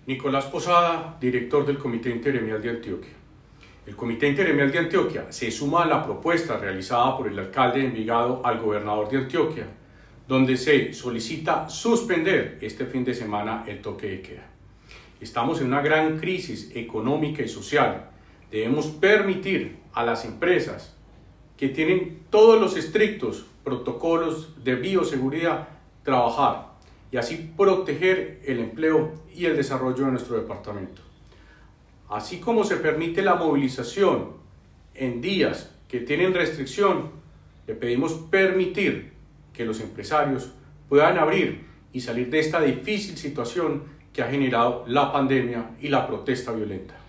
Nicolás Posada, director del Comité Intergremial de Antioquia. El Comité Intergremial de Antioquia se suma a la propuesta realizada por el alcalde de Envigado al gobernador de Antioquia, donde se solicita suspender este fin de semana el toque de queda. Estamos en una gran crisis económica y social. Debemos permitir a las empresas que tienen todos los estrictos protocolos de bioseguridad trabajar y así proteger el empleo y el desarrollo de nuestro departamento. Así como se permite la movilización en días que tienen restricción, le pedimos permitir que los empresarios puedan abrir y salir de esta difícil situación que ha generado la pandemia y la protesta violenta.